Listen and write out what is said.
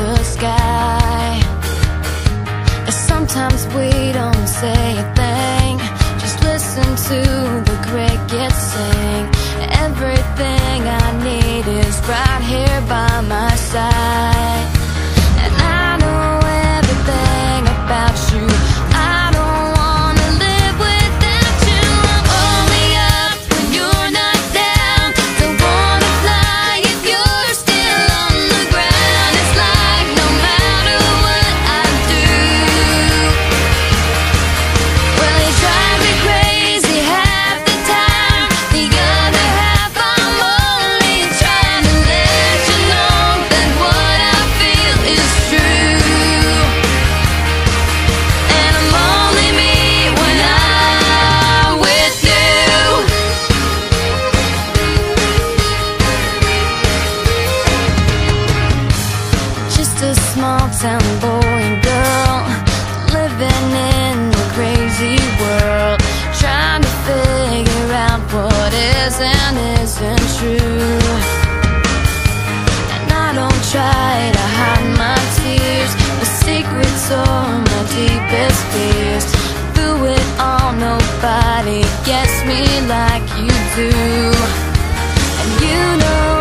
the sky. And sometimes we don't say a thing, just listen to the crickets sing. Everything I need is right here by my side. And I know everything about you. I don't wanna live without you. I'm only up when you're not down. Don't wanna fly if you're still on the ground. It's like no matter what I do, well, you drive me crazy half the time. The other half I'm only trying to let you know that what I feel is true. And I'm only me when I'm with you. Just a small town boy and girl living in a crazy world, trying to figure out what is and isn't true. And I don't try to hide my tears, the secrets are my deepest fears. Through it all, nobody gets me like you do. And you know